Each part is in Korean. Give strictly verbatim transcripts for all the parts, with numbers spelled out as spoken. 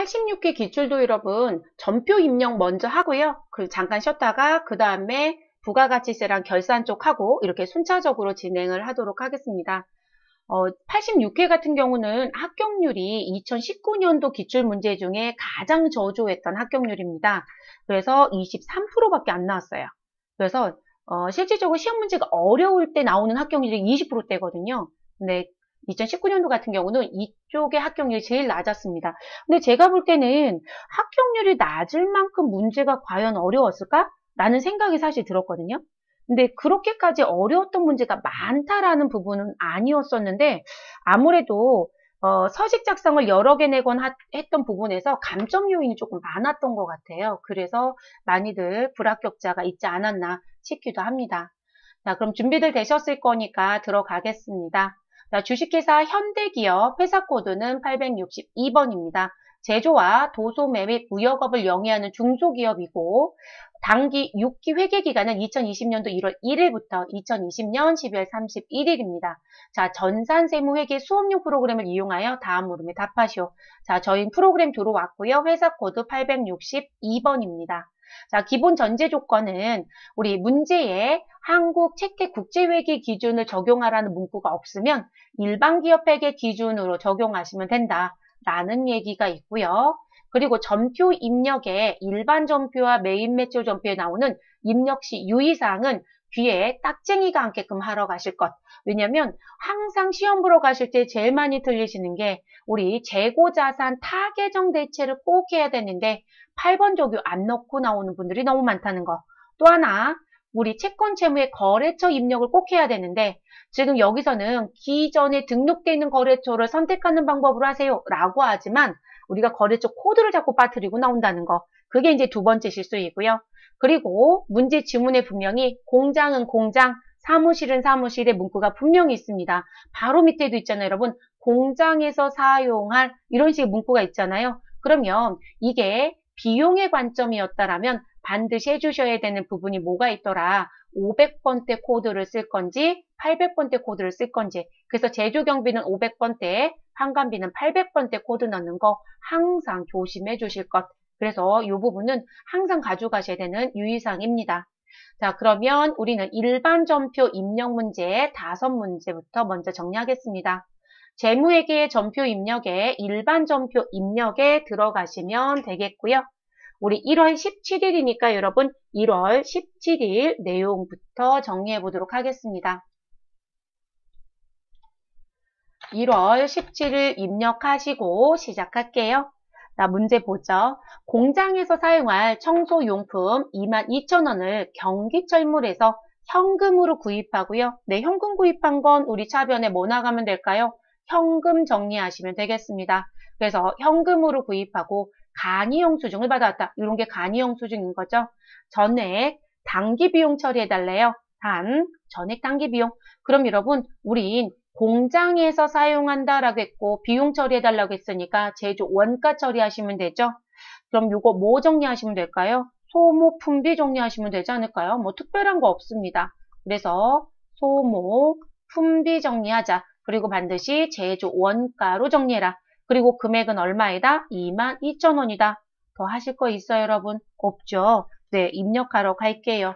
팔십육 회 기출도 여러분 전표 입력 먼저 하고요. 그 잠깐 쉬었다가 그 다음에 부가가치세랑 결산 쪽 하고 이렇게 순차적으로 진행을 하도록 하겠습니다. 어, 팔십육 회 같은 경우는 합격률이 이천십구 년도 기출 문제 중에 가장 저조했던 합격률입니다. 그래서 이십삼 퍼센트밖에 안 나왔어요. 그래서 어, 실질적으로 시험 문제가 어려울 때 나오는 합격률이 이십 퍼센트대거든요. 근데 이천십구 년도 같은 경우는 이쪽의 합격률이 제일 낮았습니다. 근데 제가 볼 때는 합격률이 낮을 만큼 문제가 과연 어려웠을까? 라는 생각이 사실 들었거든요. 근데 그렇게까지 어려웠던 문제가 많다라는 부분은 아니었었는데 아무래도 어, 서식 작성을 여러 개 내건 하, 했던 부분에서 감점 요인이 조금 많았던 것 같아요. 그래서 많이들 불합격자가 있지 않았나 싶기도 합니다. 자, 그럼 준비들 되셨을 거니까 들어가겠습니다. 자, 주식회사 현대기업 회사 코드는 팔백육십이 번입니다. 제조와 도소매 및 무역업을 영위하는 중소기업이고 당기 육 기 회계기간은 이천이십 년도 일월 일일부터 이천이십 년 십이월 삼십일일입니다. 자, 전산세무회계 수업용 프로그램을 이용하여 다음 물음에 답하시오. 자, 저희 프로그램 들어왔고요. 회사 코드 팔백육십이 번입니다. 자, 기본 전제 조건은 우리 문제에 한국 채택 국제회계 기준을 적용하라는 문구가 없으면 일반 기업 회계 기준으로 적용하시면 된다라는 얘기가 있고요. 그리고 전표 입력에 일반 전표와 메인 매출 전표에 나오는 입력 시 유의사항은 뒤에 딱쟁이가 앉게끔 하러 가실 것. 왜냐면 항상 시험 보러 가실 때 제일 많이 틀리시는 게 우리 재고자산 타계정 대체를 꼭 해야 되는데 팔 번 조교 안 넣고 나오는 분들이 너무 많다는 거. 또 하나 우리 채권 채무의 거래처 입력을 꼭 해야 되는데 지금 여기서는 기존에 등록되어 있는 거래처를 선택하는 방법으로 하세요 라고 하지만 우리가 거래처 코드를 자꾸 빠뜨리고 나온다는 거. 그게 이제 두 번째 실수이고요. 그리고 문제 지문에 분명히 공장은 공장, 사무실은 사무실의 문구가 분명히 있습니다. 바로 밑에도 있잖아요, 여러분. 공장에서 사용할 이런 식의 문구가 있잖아요. 그러면 이게 비용의 관점이었다라면 반드시 해주셔야 되는 부분이 뭐가 있더라. 오백 번대 코드를 쓸 건지 팔백 번대 코드를 쓸 건지. 그래서 제조경비는 오백 번대, 판관비는 팔백 번대 코드 넣는 거 항상 조심해 주실 것. 그래서 이 부분은 항상 가져가셔야 되는 유의사항입니다. 자, 그러면 우리는 일반 전표 입력 문제 다섯 문제부터 먼저 정리하겠습니다. 재무회계의 전표 입력에 일반 전표 입력에 들어가시면 되겠고요. 우리 일월 십칠일이니까 여러분 일월 십칠일 내용부터 정리해 보도록 하겠습니다. 일월 십칠일 입력하시고 시작할게요. 자, 문제 보죠. 공장에서 사용할 청소용품 이만 이천 원을 경기철물에서 현금으로 구입하고요. 네, 현금 구입한 건 우리 차변에 뭐 나가면 될까요? 현금 정리하시면 되겠습니다. 그래서 현금으로 구입하고 간이영수증을 받아왔다. 이런 게 간이영수증인 거죠. 전액 단기비용 처리해달래요. 단, 전액 단기비용. 그럼 여러분, 우린 공장에서 사용한다라고 했고 비용 처리해달라고 했으니까 제조 원가 처리하시면 되죠. 그럼 요거 뭐 정리하시면 될까요? 소모 품비 정리하시면 되지 않을까요? 뭐 특별한 거 없습니다. 그래서 소모 품비 정리하자. 그리고 반드시 제조 원가로 정리해라. 그리고 금액은 얼마이다? 이만 이천 원이다. 더 하실 거 있어요, 여러분? 없죠? 네, 입력하러 갈게요.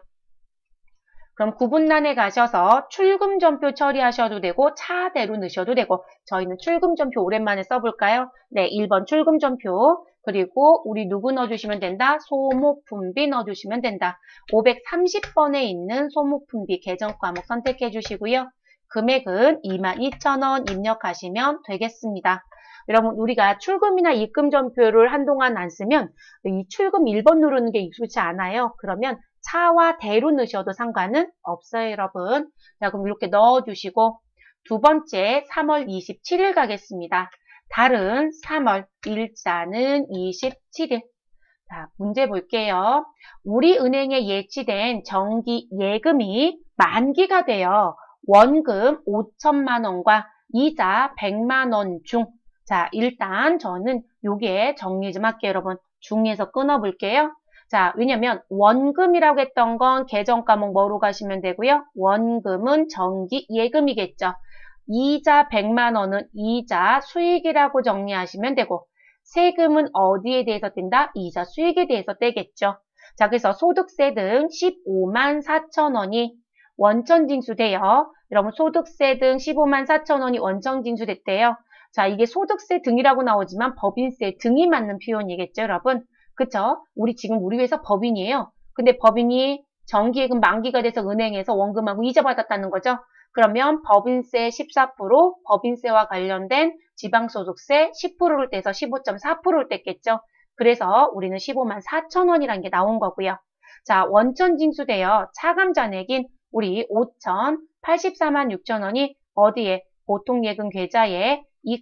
그럼 구분란에 가셔서 출금전표 처리하셔도 되고 차대로 넣으셔도 되고 저희는 출금전표 오랜만에 써볼까요? 네, 일 번 출금전표 그리고 우리 누구 넣어주시면 된다? 소모품비 넣어주시면 된다. 오백삼십 번에 있는 소모품비 계정 과목 선택해 주시고요. 금액은 이만 이천 원 입력하시면 되겠습니다. 여러분 우리가 출금이나 입금전표를 한동안 안 쓰면 이 출금 일 번 누르는 게 익숙치 않아요. 그러면 차와 대로 넣으셔도 상관은 없어요, 여러분. 자, 그럼 이렇게 넣어주시고 두 번째 삼월 이십칠일 가겠습니다. 달은 삼월, 일자는 이십칠일. 자, 문제 볼게요. 우리 은행에 예치된 정기 예금이 만기가 되어 원금 오천만 원과 이자 백만 원 중. 자, 일단 저는 요게 정리 좀 할게요, 여러분. 중에서 끊어볼게요. 자, 왜냐면 원금이라고 했던 건 계정 과목 뭐로 가시면 되고요. 원금은 정기 예금이겠죠. 이자 백만 원은 이자 수익이라고 정리하시면 되고 세금은 어디에 대해서 뗀다? 이자 수익에 대해서 떼겠죠. 자, 그래서 소득세 등 십오만 사천 원이 원천징수돼요. 여러분 소득세 등 십오만 사천 원이 원천징수됐대요. 자, 이게 소득세 등이라고 나오지만 법인세 등이 맞는 표현이겠죠, 여러분. 그쵸? 우리 지금 우리 회사 법인이에요. 근데 법인이 정기예금 만기가 돼서 은행에서 원금하고 이자 받았다는 거죠. 그러면 법인세 십사 퍼센트, 법인세와 관련된 지방소득세 십 퍼센트를 떼서 십오 점 사 퍼센트를 뗐겠죠. 그래서 우리는 십오만 사천 원이라는 게 나온 거고요. 자, 원천징수되어 차감잔액인 우리 오천팔십사만 육천 원이 어디에? 보통예금 계좌에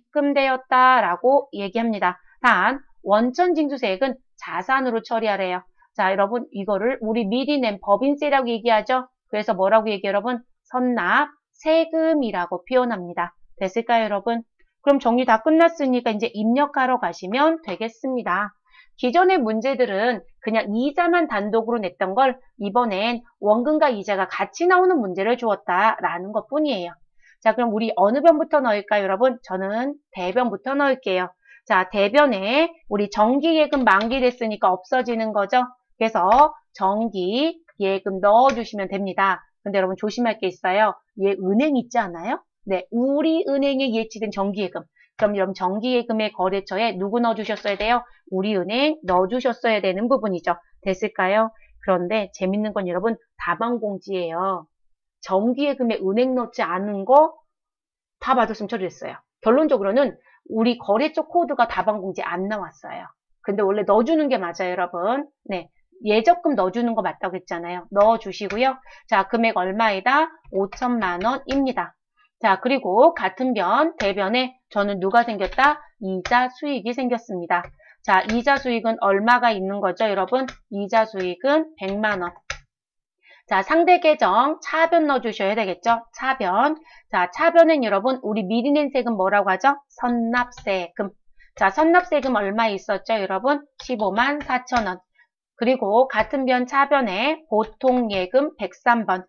입금되었다라고 얘기합니다. 단, 원천징수세액은 자산으로 처리하래요. 자, 여러분 이거를 우리 미리 낸 법인세라고 얘기하죠. 그래서 뭐라고 얘기해요, 여러분? 선납 세금이라고 표현합니다. 됐을까요, 여러분? 그럼 정리 다 끝났으니까 이제 입력하러 가시면 되겠습니다. 기존의 문제들은 그냥 이자만 단독으로 냈던 걸 이번엔 원금과 이자가 같이 나오는 문제를 주었다라는 것 뿐이에요. 자, 그럼 우리 어느 변부터 넣을까요, 여러분? 저는 대변부터 넣을게요. 자, 대변에 우리 정기예금 만기됐으니까 없어지는 거죠. 그래서 정기예금 넣어주시면 됩니다. 근데 여러분 조심할 게 있어요. 얘 은행 있지 않아요? 네, 우리은행에 예치된 정기예금. 그럼 여러분 정기예금의 거래처에 누구 넣어주셨어야 돼요? 우리은행 넣어주셨어야 되는 부분이죠. 됐을까요? 그런데 재밌는 건 여러분 다방공지예요. 정기예금에 은행 넣지 않은 거 다 받았으면 처리했어요. 결론적으로는 우리 거래처 코드가 다방공지 안 나왔어요. 근데 원래 넣어주는 게 맞아요, 여러분. 네, 예적금 넣어주는 거 맞다고 했잖아요. 넣어주시고요. 자, 금액 얼마이다? 오천만 원입니다. 자, 그리고 같은 변, 대변에 저는 누가 생겼다? 이자 수익이 생겼습니다. 자, 이자 수익은 얼마가 있는 거죠, 여러분? 이자 수익은 백만 원. 자, 상대 계정 차변 넣어주셔야 되겠죠? 차변. 자, 차변은 여러분 우리 미리 낸 세금 뭐라고 하죠? 선납세금. 자, 선납세금 얼마 있었죠, 여러분? 십오만 사천 원. 그리고 같은 변 차변에 보통예금 백삼 번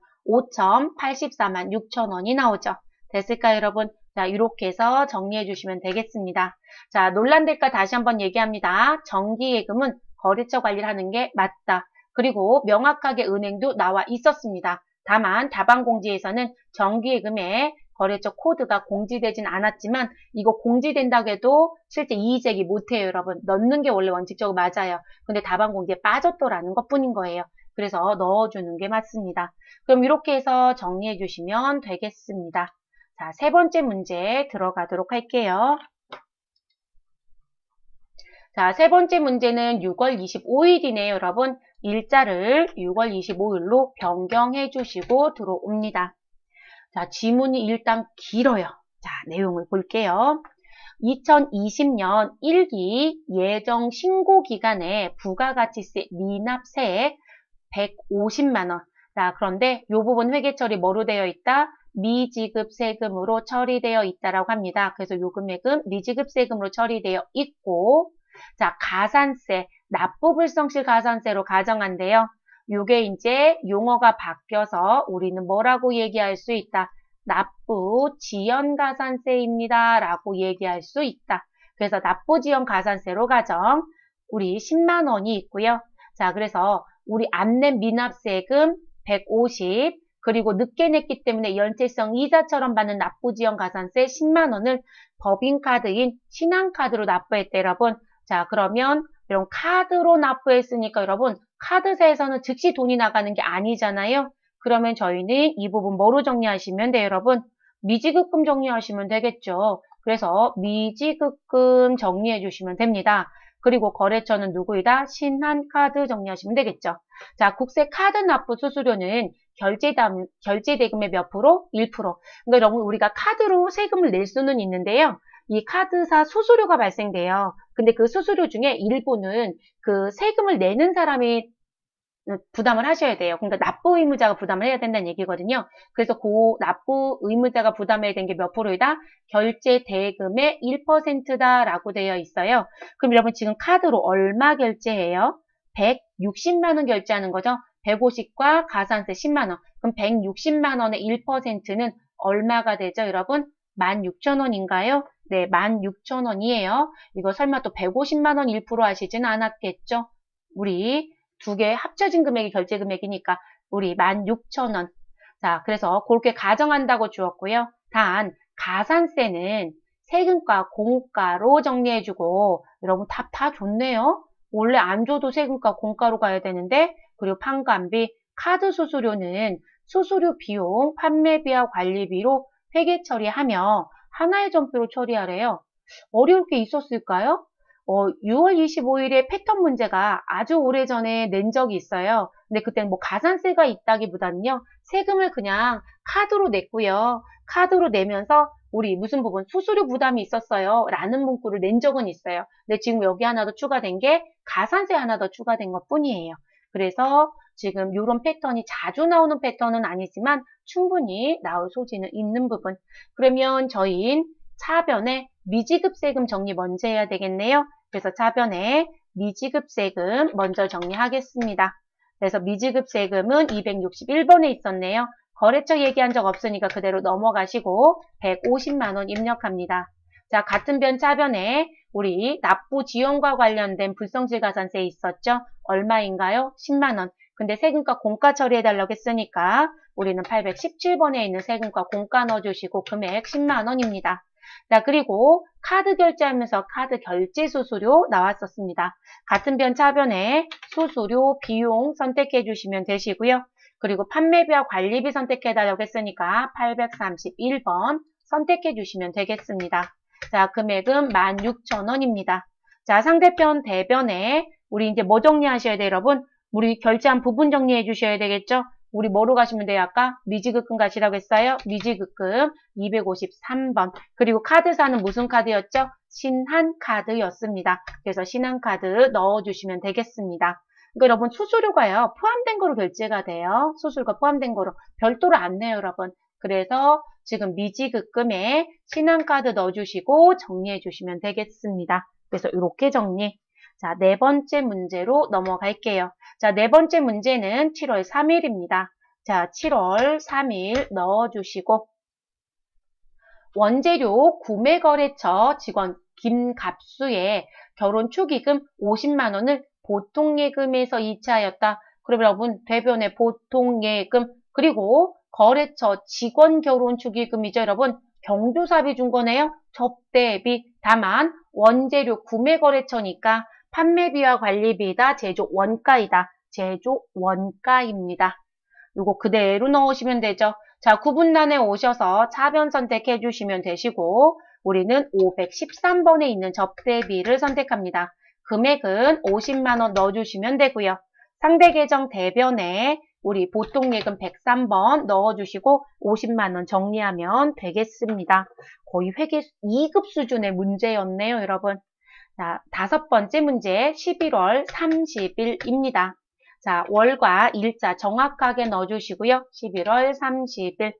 오천팔십사만 육천 원이 나오죠. 됐을까요, 여러분? 자, 이렇게 해서 정리해 주시면 되겠습니다. 자, 논란될까 다시 한번 얘기합니다. 정기예금은 거래처 관리를 하는 게 맞다. 그리고 명확하게 은행도 나와 있었습니다. 다만 다방공지에서는 정기예금에 거래처 코드가 공지되진 않았지만 이거 공지된다고 해도 실제 이의제기 못해요, 여러분. 넣는 게 원래 원칙적으로 맞아요. 근데 다방공지에 빠졌더라는 것뿐인 거예요. 그래서 넣어주는 게 맞습니다. 그럼 이렇게 해서 정리해 주시면 되겠습니다. 자, 세 번째 문제 들어가도록 할게요. 자, 세 번째 문제는 유월 이십오일이네요, 여러분. 일자를 유월 이십오일로 변경해 주시고 들어옵니다. 자, 지문이 일단 길어요. 자, 내용을 볼게요. 이천이십 년 일 기 예정 신고 기간에 부가가치세 미납세액 백오십만 원. 자, 그런데 이 부분 회계 처리 뭐로 되어 있다? 미지급 세금으로 처리되어 있다라고 합니다. 그래서 요 금액은 미지급 세금으로 처리되어 있고, 자, 가산세, 납부불성실 가산세로 가정한대요. 요게 이제 용어가 바뀌어서 우리는 뭐라고 얘기할 수 있다? 납부 지연 가산세입니다. 라고 얘기할 수 있다. 그래서 납부 지연 가산세로 가정, 우리 십만 원이 있고요. 자, 그래서 우리 안 낸 미납세금 백오십, 그리고 늦게 냈기 때문에 연체성 이자처럼 받는 납부지연 가산세 십만 원을 법인카드인 신한카드로 납부했대, 여러분. 자, 그러면 이런 카드로 납부했으니까 여러분 카드사에서는 즉시 돈이 나가는 게 아니잖아요. 그러면 저희는 이 부분 뭐로 정리하시면 돼요, 여러분? 미지급금 정리하시면 되겠죠. 그래서 미지급금 정리해 주시면 됩니다. 그리고 거래처는 누구이다? 신한카드 정리하시면 되겠죠. 자, 국세 카드 납부 수수료는 결제담, 결제대금의 몇 프로? 일 퍼센트. 그러니까 여러분 우리가 카드로 세금을 낼 수는 있는데요. 이 카드사 수수료가 발생돼요. 근데 그 수수료 중에 일부는 그 세금을 내는 사람이 부담을 하셔야 돼요. 그러니까 납부 의무자가 부담을 해야 된다는 얘기거든요. 그래서 그 납부 의무자가 부담해야 되는 게 몇 프로이다? 결제 대금의 일 퍼센트다라고 되어 있어요. 그럼 여러분 지금 카드로 얼마 결제해요? 백육십만 원 결제하는 거죠. 백오십과 가산세 십만 원. 그럼 백육십만 원의 일 퍼센트는 얼마가 되죠, 여러분? 만 육천 원인가요? 네, 만 육천 원이에요. 이거 설마 또 백오십만 원 일 퍼센트 하시진 않았겠죠? 우리 두 개 합쳐진 금액이 결제 금액이니까 우리 만 육천 원. 자, 그래서 그렇게 가정한다고 주었고요. 단, 가산세는 세금과 공가로 정리해주고, 여러분 답 다 좋네요. 원래 안 줘도 세금과 공가로 가야 되는데, 그리고 판관비, 카드 수수료는 수수료 비용, 판매비와 관리비로 회계 처리하며 하나의 전표로 처리하래요. 어려울 게 있었을까요? 어, 유월 이십오일에 패턴 문제가 아주 오래전에 낸 적이 있어요. 근데 그때는 뭐 가산세가 있다기보다는요. 세금을 그냥 카드로 냈고요. 카드로 내면서 우리 무슨 부분 수수료 부담이 있었어요. 라는 문구를 낸 적은 있어요. 근데 지금 여기 하나 더 추가된 게 가산세 하나 더 추가된 것 뿐이에요. 그래서 지금 이런 패턴이 자주 나오는 패턴은 아니지만 충분히 나올 소지는 있는 부분. 그러면 저희 차변에 미지급 세금 정리 먼저 해야 되겠네요. 그래서 차변에 미지급 세금 먼저 정리하겠습니다. 그래서 미지급 세금은 이백육십일 번에 있었네요. 거래처 얘기한 적 없으니까 그대로 넘어가시고 백오십만 원 입력합니다. 자, 같은 변 차변에 우리 납부 지원과 관련된 불성실 가산세 있었죠? 얼마인가요? 십만 원. 근데 세금과 공가 처리해달라고 했으니까 우리는 팔백십칠 번에 있는 세금과 공가 넣어주시고 금액 십만 원입니다. 자, 그리고 카드 결제하면서 카드 결제 수수료 나왔었습니다. 같은 변 차변에 수수료, 비용 선택해 주시면 되시고요. 그리고 판매비와 관리비 선택해달라고 했으니까 팔백삼십일 번 선택해 주시면 되겠습니다. 자, 금액은 만 육천 원입니다. 자, 상대편 대변에 우리 이제 뭐 정리하셔야 돼요, 여러분? 우리 결제한 부분 정리해 주셔야 되겠죠? 우리 뭐로 가시면 돼요? 아까 미지급금 가시라고 했어요? 미지급금 이백오십삼 번. 그리고 카드사는 무슨 카드였죠? 신한카드였습니다. 그래서 신한카드 넣어주시면 되겠습니다. 그러니까 여러분 수수료가요. 포함된 거로 결제가 돼요. 수수료가 포함된 거로. 별도로 안 내요, 여러분. 그래서 지금 미지급금에 신한카드 넣어주시고 정리해 주시면 되겠습니다. 그래서 이렇게 정리. 자, 네 번째 문제로 넘어갈게요. 자, 네 번째 문제는 칠월 삼일입니다. 자, 칠월 삼일 넣어주시고 원재료 구매거래처 직원 김갑수의 결혼 축의금 오십만 원을 보통예금에서 이체하였다. 그럼 여러분 대변의 보통예금 그리고 거래처 직원 결혼 축의금이죠. 여러분 경조사비 준 거네요. 접대비. 다만 원재료 구매거래처니까 판매비와 관리비다. 제조 원가이다. 제조 원가입니다. 이거 그대로 넣으시면 되죠. 자, 구분란에 오셔서 차변 선택해 주시면 되시고 우리는 오백십삼 번에 있는 접대비를 선택합니다. 금액은 오십만 원 넣어주시면 되고요. 상대 계정 대변에 우리 보통예금 백삼 번 넣어주시고 오십만 원 정리하면 되겠습니다. 거의 회계 이 급 수준의 문제였네요, 여러분. 자, 다섯 번째 문제 십일월 삼십일입니다. 자, 월과 일자 정확하게 넣어주시고요. 십일월 삼십일.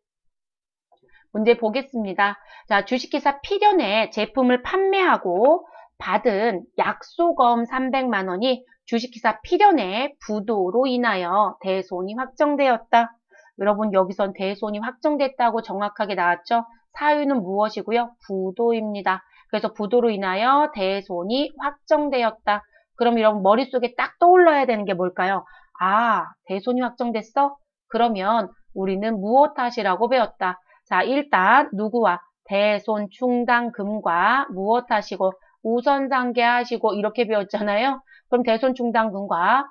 문제 보겠습니다. 자, 주식회사 필연의 제품을 판매하고 받은 약소금 삼백만 원이 주식회사 필연의 부도로 인하여 대손이 확정되었다. 여러분 여기선 대손이 확정됐다고 정확하게 나왔죠? 사유는 무엇이고요? 부도입니다. 그래서 부도로 인하여 대손이 확정되었다. 그럼 여러분 머릿속에 딱 떠올라야 되는 게 뭘까요? 아, 대손이 확정됐어? 그러면 우리는 무엇 탓이라고 배웠다. 자, 일단 누구와 대손 충당금과 무엇 하시고 우선상계 하시고 이렇게 배웠잖아요. 그럼 대손 충당금과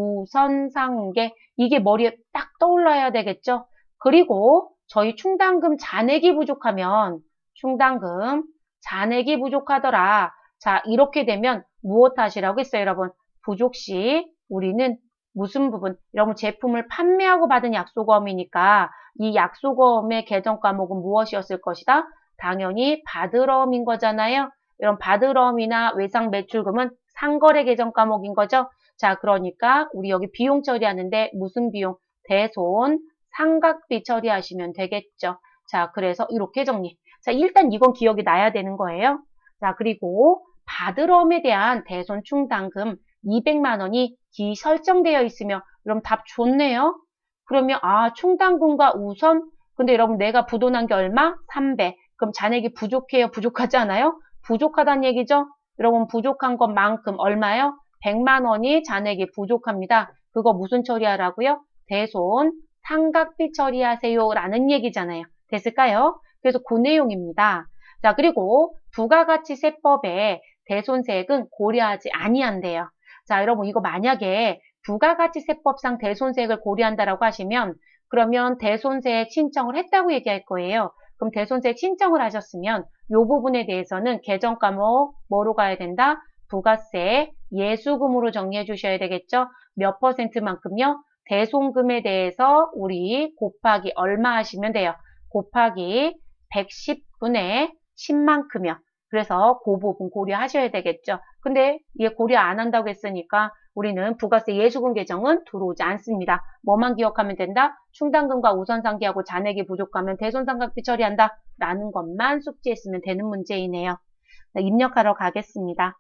우선상계 이게 머리에 딱 떠올라야 되겠죠. 그리고 저희 충당금 잔액이 부족하면 충당금 잔액이 부족하더라. 자, 이렇게 되면 무엇 하시라고 했어요, 여러분? 부족시 우리는 무슨 부분? 여러분 제품을 판매하고 받은 약소금이니까 이 약소금의 계정 과목은 무엇이었을 것이다? 당연히 받으러움인 거잖아요. 이런 받으러움이나 외상 매출금은 상거래 계정 과목인 거죠. 자, 그러니까 우리 여기 비용 처리하는데 무슨 비용? 대손 상각비 처리하시면 되겠죠. 자, 그래서 이렇게 정리. 자, 일단 이건 기억이 나야 되는 거예요. 자, 그리고 받으러움에 대한 대손 충당금 이백만 원이 기 설정되어 있으며 그럼 답 좋네요. 그러면 아 충당금과 우선 근데 여러분 내가 부도난 게 얼마? 삼백. 그럼 잔액이 부족해요? 부족하지 않아요? 부족하다는 얘기죠? 여러분 부족한 것만큼 얼마요? 백만 원이 잔액이 부족합니다. 그거 무슨 처리하라고요? 대손 상각비 처리하세요 라는 얘기잖아요. 됐을까요? 그래서 그 내용입니다. 자, 그리고 부가가치세법에 대손세액은 고려하지 아니한대요. 자, 여러분 이거 만약에 부가가치세법상 대손세액을 고려한다라고 하시면 그러면 대손세액 신청을 했다고 얘기할 거예요. 그럼 대손세액 신청을 하셨으면 이 부분에 대해서는 개정 과목 뭐로 가야 된다? 부가세 예수금으로 정리해 주셔야 되겠죠? 몇 퍼센트만큼요? 대손금에 대해서 우리 곱하기 얼마 하시면 돼요? 곱하기 백십분의 십만큼이요. 그래서 그 부분 고려하셔야 되겠죠. 근데 얘 고려 안 한다고 했으니까 우리는 부가세 예수금 개정은 들어오지 않습니다. 뭐만 기억하면 된다? 충당금과 우선상계하고 잔액이 부족하면 대손상각비 처리한다. 라는 것만 숙지했으면 되는 문제이네요. 입력하러 가겠습니다.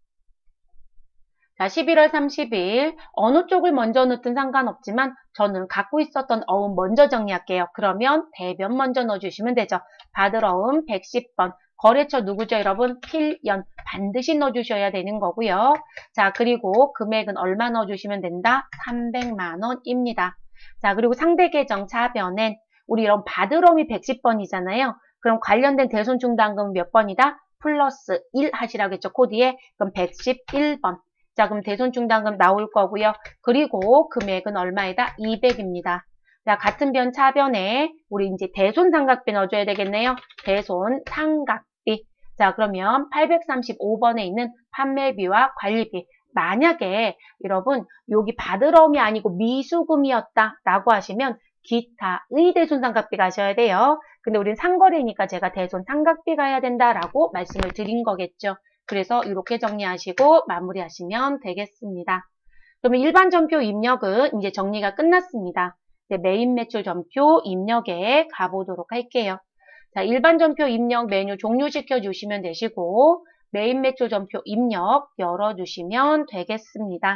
자, 십일월 삼십일 어느 쪽을 먼저 넣든 상관없지만 저는 갖고 있었던 어음 먼저 정리할게요. 그러면 대변 먼저 넣어주시면 되죠. 받을 어음 백십 번. 거래처 누구죠, 여러분? 필연 반드시 넣어주셔야 되는 거고요. 자, 그리고 금액은 얼마 넣어주시면 된다? 삼백만 원입니다. 자, 그리고 상대 계정 차변엔 우리 이런 받을 어음이 백십 번이잖아요. 그럼 관련된 대손충당금은 몇 번이다? 플러스 일 하시라겠죠, 코드에. 그럼 백십일 번. 자, 그럼 대손충당금 나올 거고요. 그리고 금액은 얼마이다? 이백입니다. 자, 같은 변 차변에 우리 이제 대손상각비 넣어줘야 되겠네요. 대손상각비. 자, 그러면 팔백삼십오 번에 있는 판매비와 관리비. 만약에 여러분 여기 받을 어음이 아니고 미수금이었다라고 하시면 기타의 대손상각비 가셔야 돼요. 근데 우린 상거래니까 제가 대손상각비 가야 된다라고 말씀을 드린 거겠죠. 그래서 이렇게 정리하시고 마무리하시면 되겠습니다. 그러면 일반 전표 입력은 이제 정리가 끝났습니다. 이제 메인 매출 전표 입력에 가보도록 할게요. 자, 일반 전표 입력 메뉴 종료시켜 주시면 되시고 메인 매출 전표 입력 열어주시면 되겠습니다.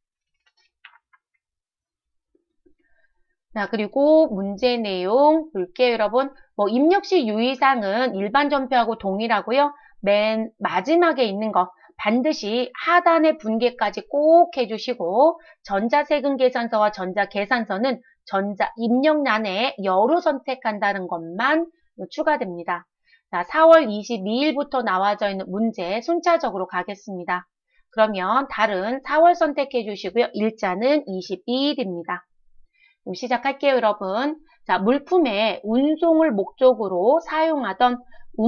자, 그리고 문제 내용 볼게요, 여러분. 뭐 입력 시 유의사항은 일반 전표하고 동일하고요. 맨 마지막에 있는 거 반드시 하단의 분계까지 꼭 해주시고 전자세금 계산서와 전자계산서는 전자 입력란에 여로 선택한다는 것만 추가됩니다. 자, 사월 이십이일부터 나와져 있는 문제 순차적으로 가겠습니다. 그러면 달은 사월 선택해 주시고요. 일자는 이십이일입니다. 시작할게요, 여러분. 자, 물품의 운송을 목적으로 사용하던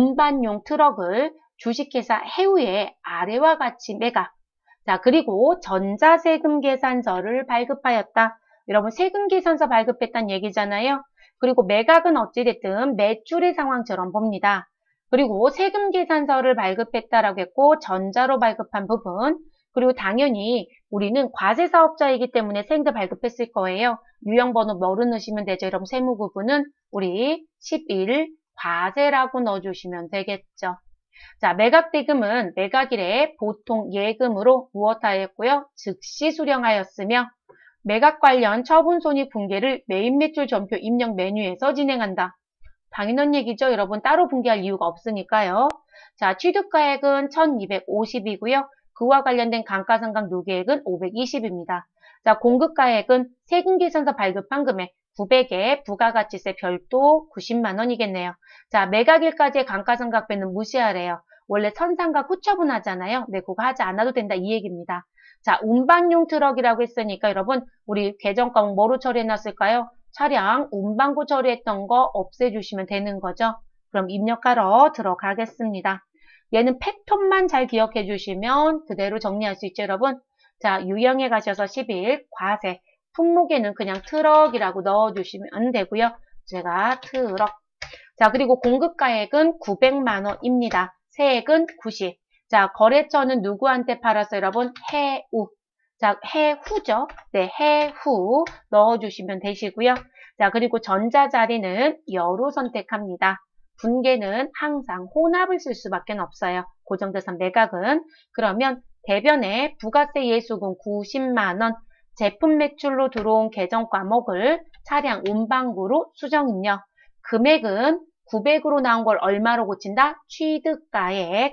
운반용 트럭을 주식회사 해우의 아래와 같이 매각. 자, 그리고 전자세금 계산서를 발급하였다. 여러분, 세금 계산서 발급했다는 얘기잖아요. 그리고 매각은 어찌됐든 매출의 상황처럼 봅니다. 그리고 세금 계산서를 발급했다라고 했고 전자로 발급한 부분. 그리고 당연히 우리는 과세사업자이기 때문에 세금도 발급했을 거예요. 유형번호 뭐로 넣으시면 되죠? 여러분, 세무구분은 우리 십일 과세라고 넣어주시면 되겠죠. 자, 매각대금은 매각일에 보통 예금으로 무엇하였고요? 즉시 수령하였으며 매각 관련 처분손익 분계를 메인 매출 전표 입력 메뉴에서 진행한다. 당연한 얘기죠. 여러분, 따로 분계할 이유가 없으니까요. 자, 취득가액은 천이백오십이고요. 그와 관련된 감가상각 누계액은 오백이십입니다. 자, 공급가액은 세금계산서 발급한 금액 구백에 부가가치세 별도 구십만 원이겠네요. 자, 매각일까지의 감가상각비는 무시하래요. 원래 선상각 후처분 하잖아요. 네, 그거 하지 않아도 된다 이 얘기입니다. 자, 운반용 트럭이라고 했으니까 여러분 우리 계정 과목 뭐로 처리해놨을까요? 차량 운반고 처리했던 거 없애주시면 되는 거죠. 그럼 입력하러 들어가겠습니다. 얘는 팩톤만 잘 기억해 주시면 그대로 정리할 수 있죠, 여러분. 자, 유형에 가셔서 십일 과세. 품목에는 그냥 트럭이라고 넣어주시면 되고요. 제가 트럭. 자, 그리고 공급가액은 구백만 원입니다. 세액은 구십. 자, 거래처는 누구한테 팔았어요, 여러분? 해우. 자, 해후죠. 네, 해후 넣어주시면 되시고요. 자, 그리고 전자자리는 여로 선택합니다. 분계는 항상 혼합을 쓸 수밖에 없어요. 고정자산 매각은. 그러면 대변에 부가세 예수금 구십만 원, 제품 매출로 들어온 계정 과목을 차량 운반구로 수정 입력. 금액은 구백으로 나온 걸 얼마로 고친다? 취득가액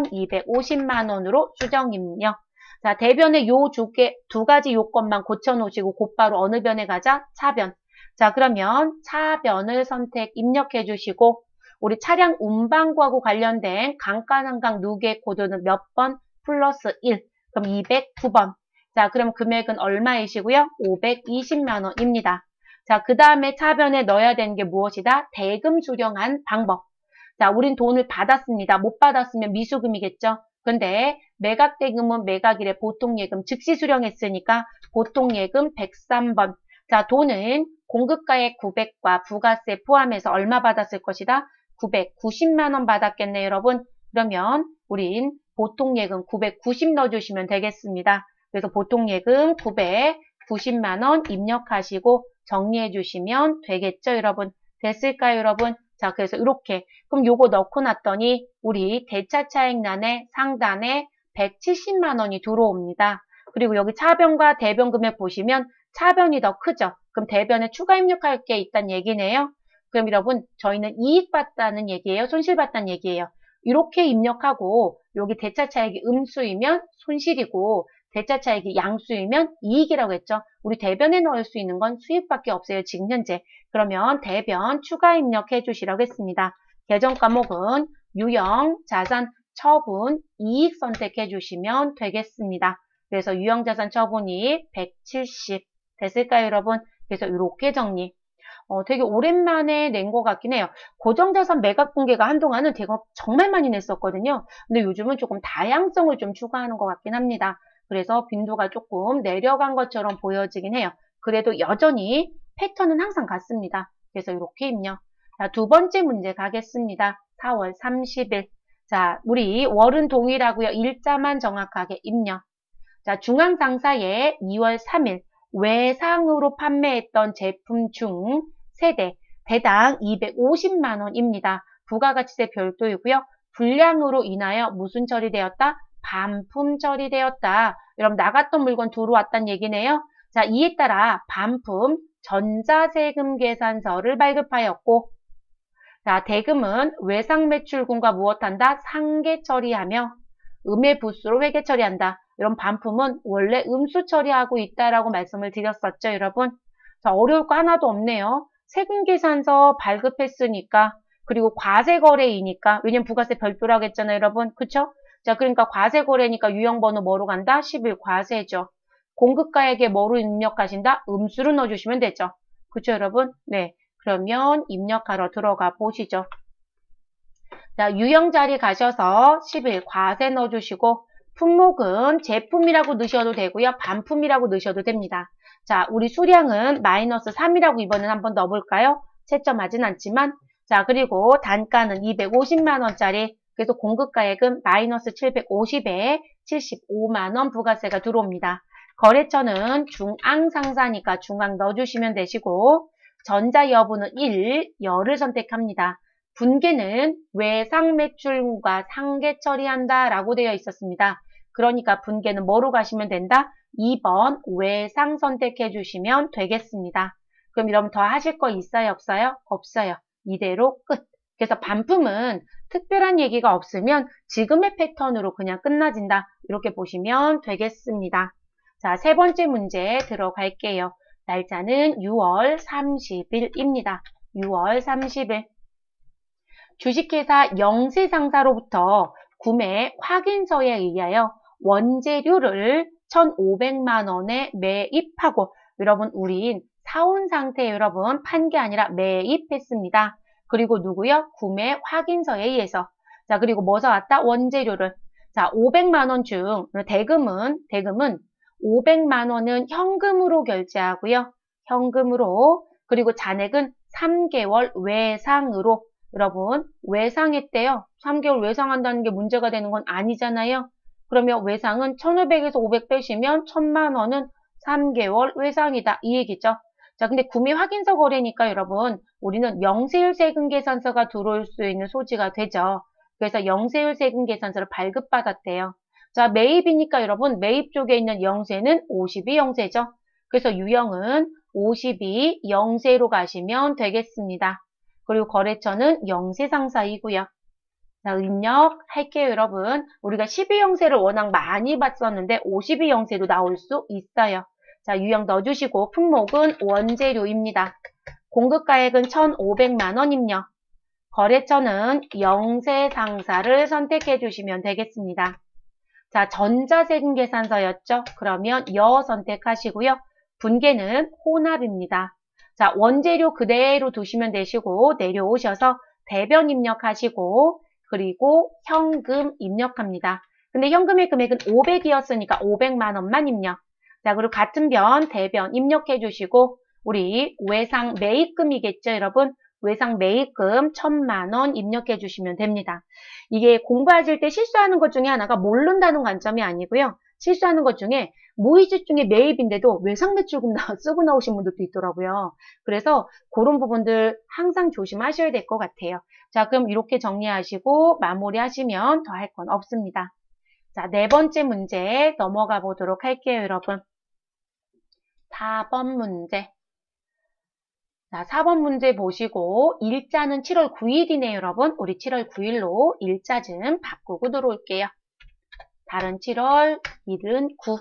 천이백오십만 원으로 수정 입력. 자, 대변의 요 두 개, 두 가지 요건만 고쳐놓으시고 곧바로 어느 변에 가자? 차변. 자, 그러면 차변을 선택 입력해 주시고 우리 차량 운반구하고 관련된 강가난강 누계 코드는 몇 번? 플러스 일. 그럼 이백구 번. 자, 그럼 금액은 얼마이시고요? 오백이십만 원입니다. 자, 그 다음에 차변에 넣어야 되는 게 무엇이다? 대금 수령한 방법. 자, 우린 돈을 받았습니다. 못 받았으면 미수금이겠죠? 근데 매각대금은 매각일에 보통예금 즉시 수령했으니까 보통예금 백삼 번. 자, 돈은 공급가액 구백과 부가세 포함해서 얼마 받았을 것이다? 구백구십만 원 받았겠네요, 여러분. 그러면 우린 보통예금 구백구십 넣어주시면 되겠습니다. 그래서 보통예금 구백구십만 원 입력하시고 정리해 주시면 되겠죠, 여러분? 됐을까요, 여러분? 자, 그래서 이렇게 그럼 요거 넣고 났더니 우리 대차차액란에 상단에 백칠십만 원이 들어옵니다. 그리고 여기 차변과 대변 금액 보시면 차변이 더 크죠? 그럼 대변에 추가 입력할 게 있다는 얘기네요. 그럼 여러분 저희는 이익 봤다는 얘기예요? 손실 봤다는 얘기예요? 이렇게 입력하고 여기 대차차액이 음수이면 손실이고 대차차액이 양수이면 이익이라고 했죠. 우리 대변에 넣을 수 있는 건 수익밖에 없어요. 지금 현재. 그러면 대변 추가 입력해 주시라고 했습니다. 계정 과목은 유형, 자산, 처분, 이익 선택해 주시면 되겠습니다. 그래서 유형, 자산, 처분, 이익 백칠십 됐을까요, 여러분? 그래서 이렇게 정리. 어, 되게 오랜만에 낸 것 같긴 해요. 고정자산 매각 공개가 한동안은 되게 정말 많이 냈었거든요. 근데 요즘은 조금 다양성을 좀 추가하는 것 같긴 합니다. 그래서 빈도가 조금 내려간 것처럼 보여지긴 해요. 그래도 여전히 패턴은 항상 같습니다. 그래서 이렇게 입력. 자, 두 번째 문제 가겠습니다. 사월 삼십일. 자, 우리 월은 동일하고요. 일자만 정확하게 입력. 자, 중앙상사에 이월 삼일 외상으로 판매했던 제품 중 세대 대당 이백오십만 원입니다. 부가가치세 별도이고요. 불량으로 인하여 무슨 처리되었다? 반품 처리되었다. 여러분 나갔던 물건 들어왔다는 얘기네요. 자, 이에 따라 반품 전자세금 계산서를 발급하였고 자, 대금은 외상매출금과 무엇한다? 상계 처리하며 음의 부수로 회계 처리한다. 이런 반품은 원래 음수 처리하고 있다라고 말씀을 드렸었죠, 여러분. 자, 어려울 거 하나도 없네요. 세금계산서 발급했으니까 그리고 과세거래이니까 왜냐면 부가세 별도라고 했잖아요, 여러분. 그쵸? 자, 그러니까 과세거래니까 유형번호 뭐로 간다? 십일 과세죠. 공급가액에 뭐로 입력하신다? 음수로 넣어주시면 되죠. 그쵸, 여러분? 네. 그러면 입력하러 들어가 보시죠. 자, 유형 자리 가셔서 십일 과세 넣어주시고 품목은 제품이라고 넣으셔도 되고요. 반품이라고 넣으셔도 됩니다. 자, 우리 수량은 마이너스 삼이라고 이번엔 한번 넣어볼까요? 채점하진 않지만 자, 그리고 단가는 이백오십만 원짜리 그래서 공급가액은 마이너스 칠백오십에 칠십오만 원 부가세가 들어옵니다. 거래처는 중앙상사니까 중앙 넣어주시면 되시고 전자 여부는 일, 열을 선택합니다. 분계는 외상매출과 상계 처리한다 라고 되어 있었습니다. 그러니까 분계는 뭐로 가시면 된다? 이 번 외상 선택해 주시면 되겠습니다. 그럼 여러분 더 하실 거 있어요? 없어요? 없어요. 이대로 끝. 그래서 반품은 특별한 얘기가 없으면 지금의 패턴으로 그냥 끝나진다. 이렇게 보시면 되겠습니다. 자, 세 번째 문제 들어갈게요. 날짜는 유월 삼십일입니다. 유월 삼십일. 주식회사 영세상사로부터 구매 확인서에 의하여 원재료를 천오백만 원에 매입하고 여러분 우린 사온 상태에 여러분 판 게 아니라 매입했습니다. 그리고 누구요? 구매 확인서에 의해서. 자, 그리고 뭐 사왔다? 원재료를. 자, 오백만 원 중 대금은 대금은 오백만 원은 현금으로 결제하고요. 현금으로. 그리고 잔액은 삼 개월 외상으로. 여러분 외상했대요. 삼 개월 외상한다는 게 문제가 되는 건 아니잖아요. 그러면 외상은 천오백에서 오백 빼시면 천만 원은 삼 개월 외상이다. 이 얘기죠. 자, 근데 구매 확인서 거래니까 여러분 우리는 영세율 세금 계산서가 들어올 수 있는 소지가 되죠. 그래서 영세율 세금 계산서를 발급받았대요. 자, 매입이니까 여러분 매입 쪽에 있는 영세는 오십이 영세죠. 그래서 유형은 오십이 영세로 가시면 되겠습니다. 그리고 거래처는 영세상사이고요. 자, 입력할게요, 여러분. 우리가 십이 형세를 워낙 많이 봤었는데 오십이 형세도 나올 수 있어요. 자, 유형 넣어주시고 품목은 원재료입니다. 공급가액은 천오백만 원 입력. 거래처는 영세상사를 선택해 주시면 되겠습니다. 자, 전자세금계산서였죠? 그러면 여 선택하시고요. 분계는 혼합입니다. 자, 원재료 그대로 두시면 되시고 내려오셔서 대변 입력하시고 그리고 현금 입력합니다. 근데 현금의 금액은 오백이었으니까 오백만 원만 입력. 자, 그리고 같은 변 대변 입력해 주시고 우리 외상 매입금이겠죠, 여러분? 외상 매입금 천만 원 입력해 주시면 됩니다. 이게 공부하실 때 실수하는 것 중에 하나가 모른다는 관점이 아니고요. 실수하는 것 중에 무이주 중에 매입인데도 외상 매출금 쓰고 나오신 분들도 있더라고요. 그래서 그런 부분들 항상 조심하셔야 될 것 같아요. 자, 그럼 이렇게 정리하시고 마무리하시면 더 할 건 없습니다. 자, 네 번째 문제 넘어가 보도록 할게요, 여러분. 사 번 문제. 자, 사 번 문제 보시고 일자는 칠월 구일이네요, 여러분. 우리 칠월 구일로 일자 좀 바꾸고 들어올게요. 다른 칠월, 일은 구.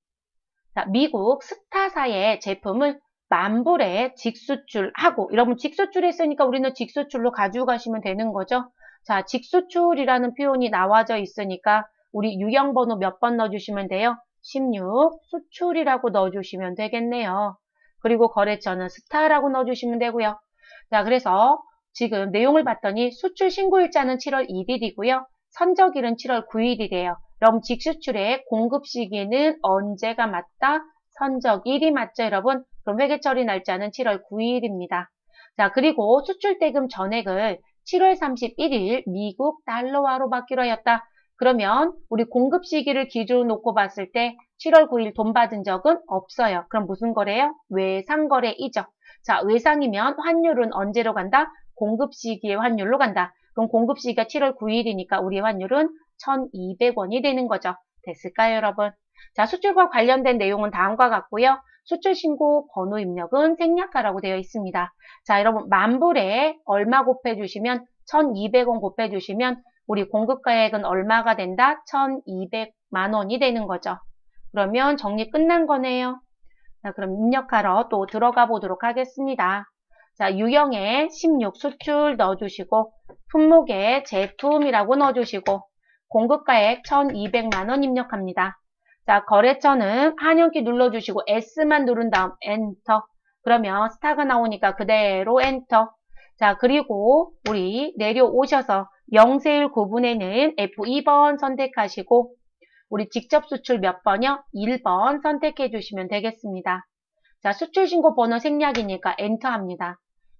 자, 미국 스타사의 제품을 만불에 직수출하고, 여러분 직수출 했으니까 우리는 직수출로 가지고 가시면 되는 거죠. 자, 직수출이라는 표현이 나와져 있으니까 우리 유형번호 몇 번 넣어주시면 돼요? 십육, 수출이라고 넣어주시면 되겠네요. 그리고 거래처는 스타라고 넣어주시면 되고요. 자, 그래서 지금 내용을 봤더니 수출 신고일자는 칠월 일일이고요. 선적일은 칠월 구일이래요. 그럼 직수출의 공급 시기는 언제가 맞다? 선적일이 맞죠, 여러분? 그럼 회계처리 날짜는 칠월 구일입니다. 자, 그리고 수출대금 전액을 칠월 삼십일일 미국 달러화로 받기로 하였다. 그러면 우리 공급 시기를 기준으로 놓고 봤을 때 칠월 구일 돈 받은 적은 없어요. 그럼 무슨 거래요? 외상거래이죠. 자, 외상이면 환율은 언제로 간다? 공급 시기의 환율로 간다. 그럼 공급 시기가 칠월 구일이니까 우리 환율은 천이백 원이 되는 거죠. 됐을까요, 여러분? 자, 수출과 관련된 내용은 다음과 같고요. 수출 신고 번호 입력은 생략하라고 되어 있습니다. 자, 여러분 만불에 얼마 곱해주시면 천이백 원 곱해주시면 우리 공급가액은 얼마가 된다? 천이백만 원이 되는 거죠. 그러면 정리 끝난 거네요. 자, 그럼 입력하러 또 들어가 보도록 하겠습니다. 자, 유형에 십육 수출 넣어주시고 품목에 제품이라고 넣어주시고 공급가액 천이백만 원 입력합니다. 자, 거래처는 한영키 눌러주시고 S만 누른 다음 엔터. 그러면 스타가 나오니까 그대로 엔터. 자, 그리고 우리 내려오셔서 영세일 구분에는 에프 이 번 선택하시고 우리 직접 수출 몇 번이요? 일 번 선택해 주시면 되겠습니다. 자, 수출 신고 번호 생략이니까 엔터 합니다.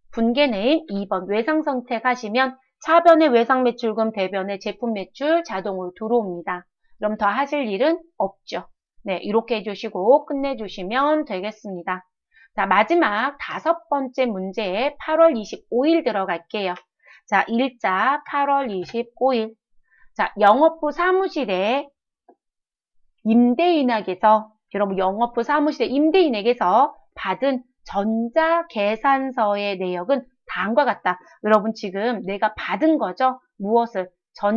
분계는 이 번 외상 선택하시면 차변의 외상 매출금, 대변의 제품 매출 자동으로 들어옵니다. 그럼 더 하실 일은 없죠. 네, 이렇게 해주시고 끝내주시면 되겠습니다. 자, 마지막 다섯 번째 문제에 팔월 이십오일 들어갈게요. 자, 일자 팔월 이십오일. 자, 영업부 사무실에 임대인에게서, 여러분 영업부 사무실에 임대인에게서 받은 전자계산서의 내역은 다음과 같다. 여러분 지금 내가 받은 거죠? 무엇을?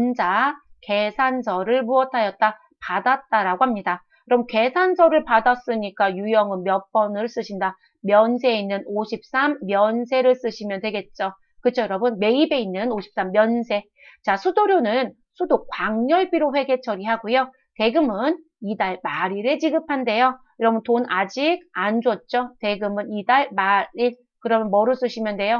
전자계산서를 무엇하였다? 받았다라고 합니다. 그럼 계산서를 받았으니까 유형은 몇 번을 쓰신다? 면세에 있는 오십삼 면세를 쓰시면 되겠죠. 그렇죠, 여러분? 매입에 있는 오십삼 면세. 자, 수도료는 수도 광열비로 회계 처리하고요. 대금은 이달 말일에 지급한대요. 여러분 돈 아직 안 줬죠? 대금은 이달 말일. 그러면 뭐로 쓰시면 돼요?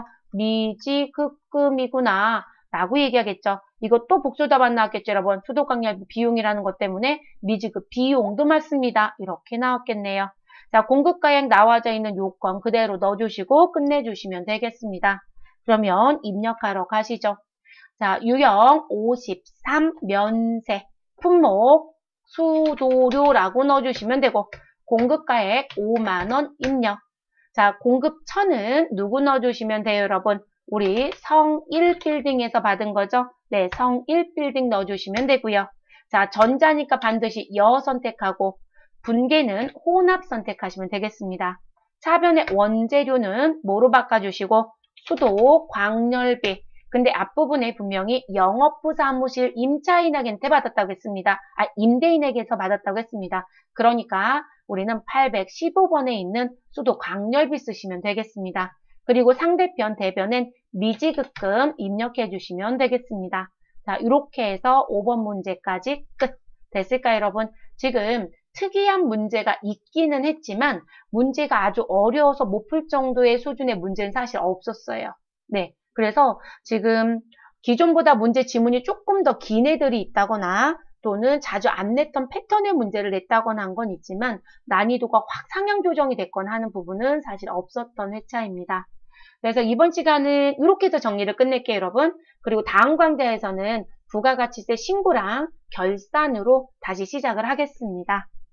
미지급금이구나 라고 얘기하겠죠. 이것도 복수답안 나왔겠죠, 여러분. 수도광열비 비용이라는 것 때문에 미지급 비용도 맞습니다. 이렇게 나왔겠네요. 자, 공급가액 나와져 있는 요건 그대로 넣어주시고 끝내주시면 되겠습니다. 그러면 입력하러 가시죠. 자, 유형 오십삼 면세 품목 수도료라고 넣어주시면 되고 공급가액 오만 원 입력. 자, 공급 천은 누구 넣어주시면 돼요, 여러분? 우리 성일 빌딩에서 받은 거죠? 네, 성일 빌딩 넣어주시면 되고요. 자, 전자니까 반드시 여 선택하고 분계는 혼합 선택하시면 되겠습니다. 차변의 원재료는 뭐로 바꿔주시고 수도, 광열비. 근데 앞부분에 분명히 영업부 사무실 임차인에게 받았다고 했습니다. 아, 임대인에게서 받았다고 했습니다. 그러니까 우리는 팔백십오 번에 있는 수도 광열비 쓰시면 되겠습니다. 그리고 상대편 대변엔 미지급금 입력해 주시면 되겠습니다. 자, 이렇게 해서 오 번 문제까지 끝. 됐을까요, 여러분? 지금 특이한 문제가 있기는 했지만 문제가 아주 어려워서 못 풀 정도의 수준의 문제는 사실 없었어요. 네, 그래서 지금 기존보다 문제 지문이 조금 더 긴 애들이 있다거나 또는 자주 안 냈던 패턴의 문제를 냈다거나 한 건 있지만 난이도가 확 상향 조정이 됐거나 하는 부분은 사실 없었던 회차입니다. 그래서 이번 시간은 이렇게 해서 정리를 끝낼게요, 여러분. 그리고 다음 강좌에서는 부가가치세 신고랑 결산으로 다시 시작을 하겠습니다.